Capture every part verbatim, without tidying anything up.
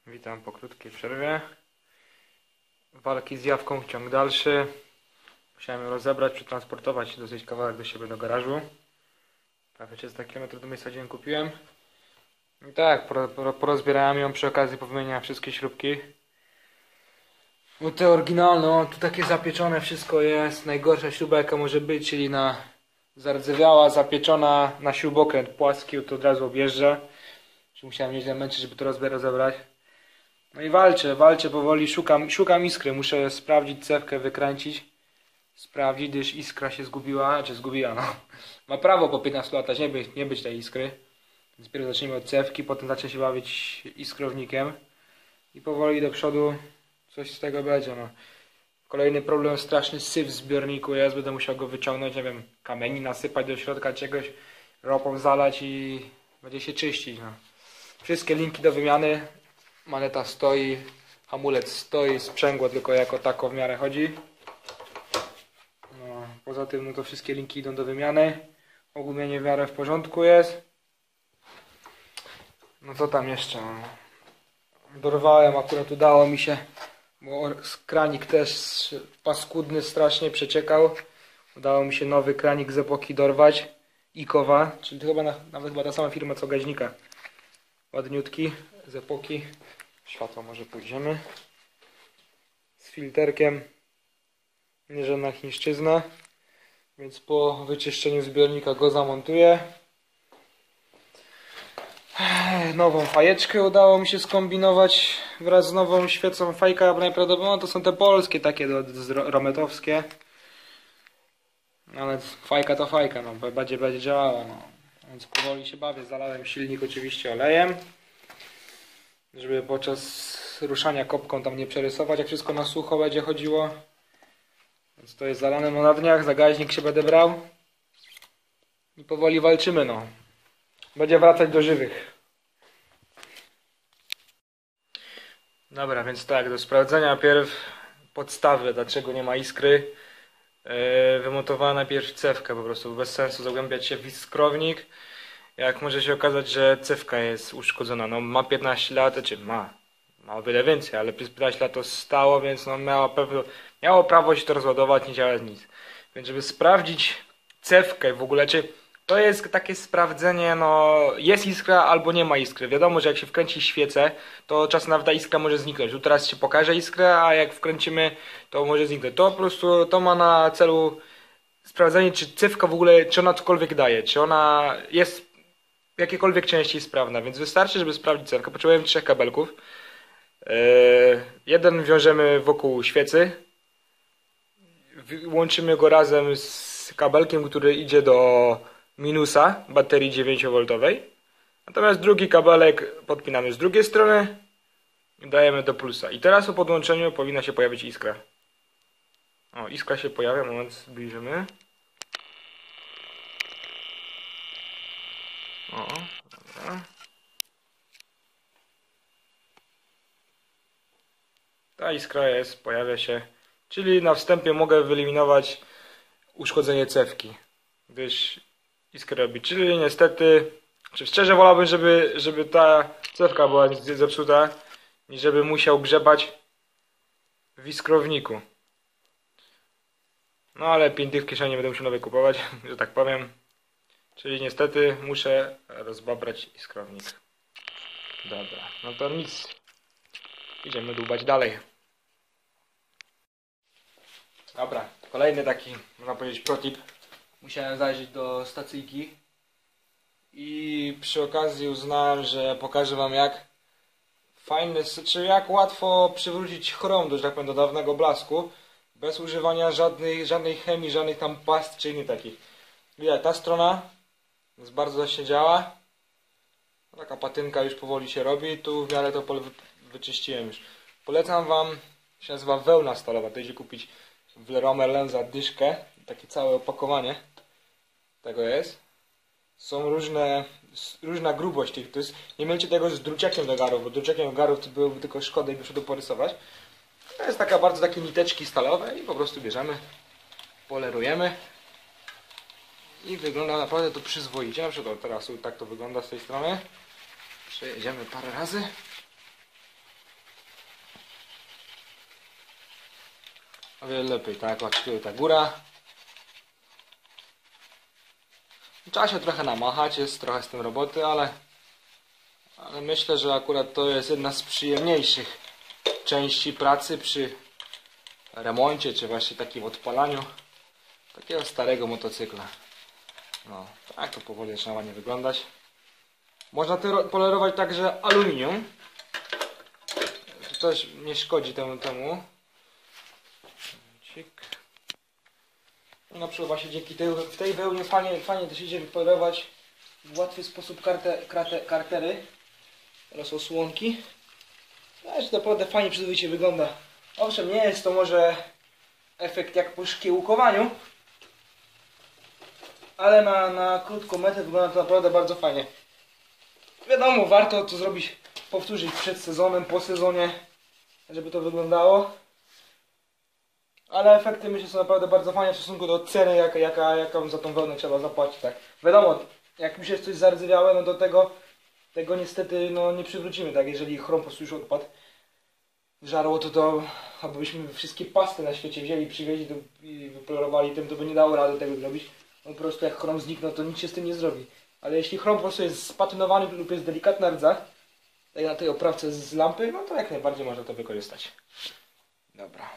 Witam po krótkiej przerwie. Walki z jawką, ciąg dalszy. Musiałem ją rozebrać, przetransportować dosyć kawałek do siebie do garażu. Prawie trzysta kilometrów do miejsca, gdzie ją kupiłem. I tak, porozbierałem ją przy okazji, powymieniałem wszystkie śrubki. Bo te oryginalne, no, tu takie zapieczone wszystko jest. Najgorsza śruba jaka może być, czyli na zardzewiała, zapieczona na śrubokręt płaski, to od razu objeżdża. Musiałem nieźle męczyć, żeby to rozebrać. No i walczę, walczę powoli, szukam, szukam iskry, muszę sprawdzić cewkę, wykręcić, sprawdzić, gdyż iskra się zgubiła, czy zgubiła, no. Ma prawo po piętnastu latach nie być, nie być tej iskry. Więc pierw zacznijmy od cewki, potem zacznę się bawić iskrownikiem i powoli do przodu coś z tego będzie, no. Kolejny problem, straszny syf w zbiorniku jest, będę musiał go wyciągnąć, nie wiem, kamieni nasypać do środka czegoś, ropą zalać i będzie się czyścić, no. Wszystkie linki do wymiany. Maneta stoi, hamulec stoi, sprzęgło tylko jako tako w miarę chodzi. No, poza tym no to wszystkie linki idą do wymiany. Ogólnie w miarę w porządku jest. No co tam jeszcze? Dorwałem, akurat udało mi się, bo kranik też paskudny strasznie przeciekał. Udało mi się nowy kranik z epoki dorwać. Ikowa, czyli to chyba na, nawet chyba ta sama firma co gaźnika. Ładniutki z epoki. Światło może pójdziemy. Z filterkiem. Nie żadna chińszczyzna. Więc po wyczyszczeniu zbiornika go zamontuję. Nową fajeczkę udało mi się skombinować wraz z nową świecą. Fajka najprawdopodobniej to są te polskie takie rometowskie. Ale fajka to fajka, no będzie, będzie działała. No. Więc powoli się bawię. Zalałem silnik oczywiście olejem, żeby podczas ruszania kopką tam nie przerysować, jak wszystko na sucho będzie chodziło. Więc to jest zalane no na dniach, zagaźnik się będę brał. I powoli walczymy, no. Będzie wracać do żywych. Dobra, więc tak, do sprawdzenia pierw podstawy, dlaczego nie ma iskry. Yy, wymontowałem najpierw cewkę, po prostu bez sensu zagłębiać się w iskrownik. Jak może się okazać, że cewka jest uszkodzona, no ma piętnaście lat, czy ma, ma o wiele więcej, ale przez piętnaście lat to stało, więc no miało, pewno, miało prawo się to rozładować, nie działa nic. Więc żeby sprawdzić cewkę w ogóle, czy to jest takie sprawdzenie, no jest iskra albo nie ma iskry. Wiadomo, że jak się wkręci świecę, to czasem nawet ta iskra może zniknąć. Tu teraz się pokaże iskrę, a jak wkręcimy, to może zniknąć. To po prostu to ma na celu sprawdzenie, czy cewka w ogóle, czy ona cokolwiek daje, czy ona jest w jakiejkolwiek części sprawna, więc wystarczy, żeby sprawdzić cewkę. Potrzebujemy trzech kabelków. Yy, jeden wiążemy wokół świecy. Łączymy go razem z kabelkiem, który idzie do minusa baterii dziewięciowoltowej. Natomiast drugi kabelek podpinamy z drugiej strony i dajemy do plusa. I teraz po podłączeniu powinna się pojawić iskra. O, iskra się pojawia, moment, zbliżymy. O, dobra. Ta iskra jest, pojawia się. Czyli na wstępie mogę wyeliminować uszkodzenie cewki, gdyż iskrę robi. Czyli niestety, czy szczerze wolałbym, żeby, żeby ta cewka była zepsuta, niż żeby musiał grzebać w iskrowniku. No ale pięć dych w kieszeni będę musiał nowe kupować, że tak powiem. Czyli niestety muszę rozbabrać iskrownik. Dobra, no to nic. Idziemy dłubać dalej. Dobra, kolejny taki, można powiedzieć, protip. Musiałem zajrzeć do stacyjki i przy okazji uznałem, że pokażę wam jak fajny, czy jak łatwo przywrócić chrom do, że tak powiem, do dawnego blasku bez używania żadnej, żadnej chemii, żadnych tam past czy innych takich. Widać, ta strona jest bardzo właśnie działa. Taka patynka już powoli się robi. Tu w miarę to wyczyściłem już. Polecam wam, się nazywa wełna stalowa. To idzie kupić w Leroy Merlin za dyszkę. Takie całe opakowanie tego jest. Są różne, różna grubość tych. To jest, nie mylcie tego z druciakiem do garów, bo druciakiem do garów to byłoby tylko szkoda i by się to porysować. To jest taka bardzo takie niteczki stalowe i po prostu bierzemy, polerujemy. I wygląda naprawdę to przyzwoicie. Na przykład teraz tak to wygląda z tej strony. Przejedziemy parę razy. o wiele lepiej, tak? O, tutaj ta góra. Trzeba się trochę namachać, jest trochę z tym roboty, ale, ale myślę, że akurat to jest jedna z przyjemniejszych części pracy przy remoncie, czy właśnie takim odpalaniu takiego starego motocykla. No, tak to powoli zaczyna ładnie wyglądać. Można to polerować także aluminium. To też nie szkodzi temu temu. Cik. No na przykład właśnie dzięki tej, w tej wełnie fajnie, fajnie też idzie polerować w łatwy sposób kartę, kartę, kartery oraz osłonki. Też naprawdę fajnie przyzwoicie wygląda. Owszem, nie jest to może efekt jak po szkiełkowaniu, ale na, na krótką metę wygląda to naprawdę bardzo fajnie. Wiadomo, warto to zrobić, powtórzyć przed sezonem, po sezonie, żeby to wyglądało. Ale efekty myślę są naprawdę bardzo fajne w stosunku do ceny, jaka, jaka, jaką za tą wełnę trzeba zapłacić. Tak. Wiadomo, jak już jest coś zardzewiałe, no do tego, tego niestety no, nie przywrócimy. Tak? Jeżeli chrom po prostu już odpadł, żarło, to to, abyśmy wszystkie pasty na świecie wzięli, przywieźli to i wypolerowali tym, to by nie dało rady tego zrobić. No po prostu jak chrom zniknął, to nic się z tym nie zrobi. Ale jeśli chrom po prostu jest spatynowany lub jest delikatna rdza, tak jak na tej oprawce z lampy, no to jak najbardziej można to wykorzystać. Dobra.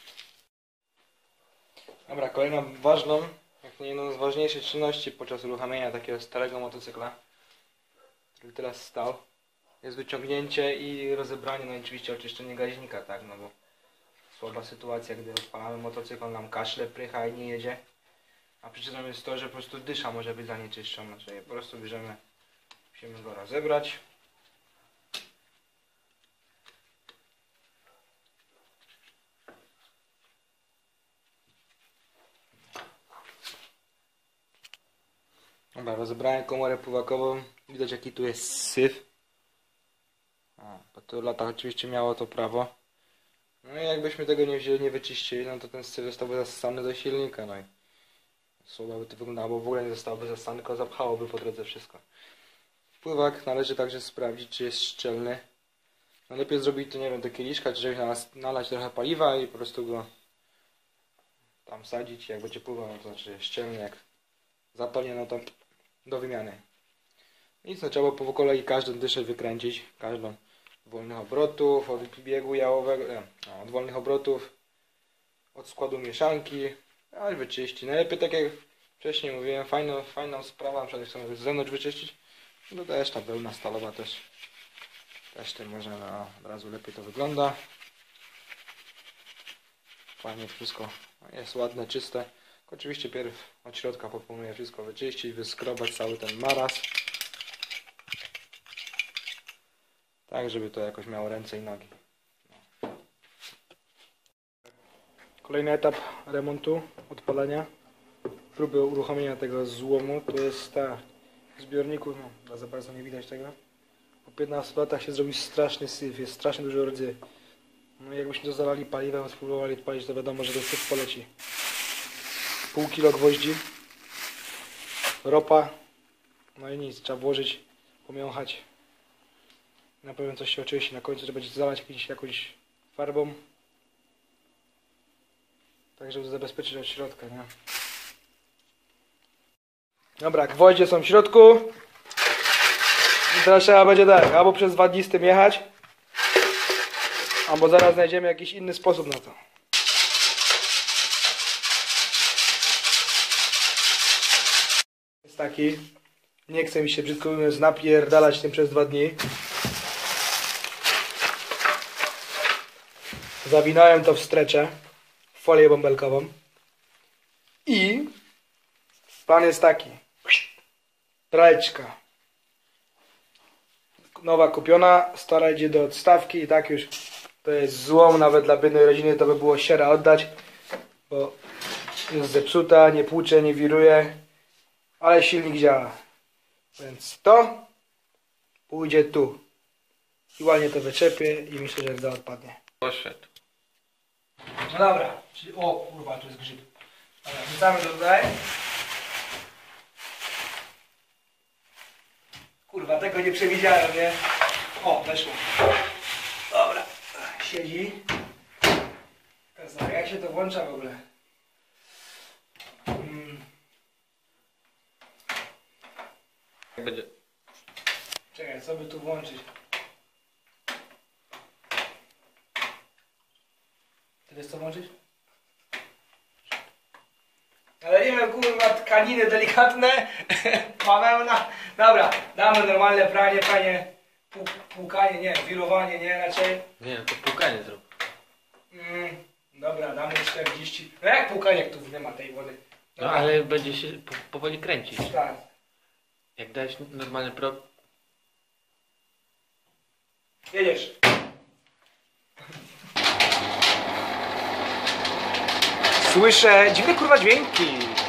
Dobra, kolejną ważną, jak nie jedną z ważniejszych czynności podczas uruchamiania takiego starego motocykla, który teraz stał, jest wyciągnięcie i rozebranie, no i oczywiście oczyszczenie gaźnika, tak, no bo słaba sytuacja, gdy odpalamy motocykl, nam kaszle, prycha i nie jedzie, a przyczyną jest to, że po prostu dysza może być zanieczyszczona, czyli po prostu bierzemy, musimy go rozebrać. Dobra, rozebrałem komorę pływakową, widać jaki tu jest syf. A, po tylu latach oczywiście miało to prawo. No i jakbyśmy tego nie wzięli, nie wyczyścili, no to ten syf zostałby zasysany do silnika, no i słabo by to wyglądało, bo w ogóle nie zostałby zasysany, tylko zapchałoby po drodze wszystko. Pływak należy także sprawdzić, czy jest szczelny. Najlepiej zrobić to, nie wiem, do kieliszka, czy żeby nalać trochę paliwa i po prostu go tam sadzić, jak będzie pływał, no to znaczy jest szczelny, jak zapadnie, no to do wymiany. Nic, no trzeba po kolei każdą dyszę wykręcić, każdą wolnych obrotów, od biegu jałowego, nie, no, od wolnych obrotów, od składu mieszanki, ale wyczyścić. Najlepiej, tak jak wcześniej mówiłem, fajną, fajną sprawą, przede wszystkim z zewnątrz wyczyścić, no też ta wełna stalowa też, też tym możemy, no, od razu lepiej to wygląda. Fajnie wszystko jest ładne, czyste. Oczywiście pierw od środka proponuję wszystko wyczyścić, wyskrobać cały ten maraz. Tak, żeby to jakoś miało ręce i nogi. No. Kolejny etap remontu, odpalenia, próby uruchomienia tego złomu, to jest ta zbiorniku, no za bardzo nie widać tego. Po piętnastu latach się zrobi straszny syf, jest strasznie dużo rdzy. No i jakbyśmy to zalali paliwem, spróbowali odpalić, to wiadomo, że ten syf poleci. Pół kilo gwoździ, ropa, no i nic, trzeba włożyć, pomiąchać. Na pewno coś się oczywiście na końcu, że będzie zalać jakąś, jakąś farbą. Tak, żeby zabezpieczyć od środka, nie? Dobra, gwoździe są w środku. I teraz trzeba będzie tak, albo przez dwa dni z tym jechać, albo zaraz znajdziemy jakiś inny sposób na to. Jest taki, nie chcę mi się brzydko mówiąc napierdalać tym przez dwa dni. Zawinąłem to w strecze, w folię bąbelkową i plan jest taki, praleczka nowa kupiona, stara idzie do odstawki i tak już to jest złom, nawet dla biednej rodziny to by było siera oddać, bo jest zepsuta, nie płucze, nie wiruje, ale silnik działa, więc to pójdzie tu i ładnie to wyczepię i myślę, że rdza odpadnie. Poszedł. No dobra, czyli, o kurwa, tu jest grzyb. Dobra, wrzucamy to tutaj. Kurwa, tego nie przewidziałem, nie? O, weszło. Dobra, siedzi. Teraz tak, jak się się to włącza w ogóle? Hmm. Jak będzie? Czekaj, co by tu włączyć? Ty wiesz co włączyć? Ale nie wiem, kurwa, tkaniny delikatne, bawełna. Dobra, damy normalne pranie, pranie, pół, płukanie, nie, wirowanie, nie, raczej. Nie, to płukanie zrób. Mm, dobra, damy czterdzieści. No jak płukanie, jak tu nie ma tej wody? No ale będzie się po, powoli kręcić. Tak. Jak dałeś normalny prog... Jedziesz. Słyszę dziwne kurwa dźwięki.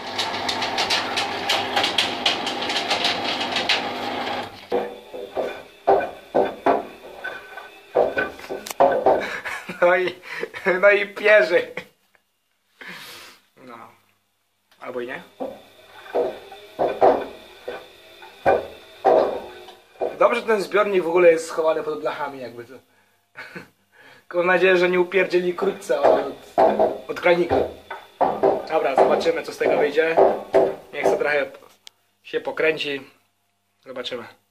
No i, no i pierzy. No. Albo i nie. Dobrze, że ten zbiornik w ogóle jest schowany pod blachami, jakby to. Mam nadzieję, że nie upierdzieli krótce od, od kranika. Dobra, zobaczymy, co z tego wyjdzie. Niech to trochę się pokręci. Zobaczymy.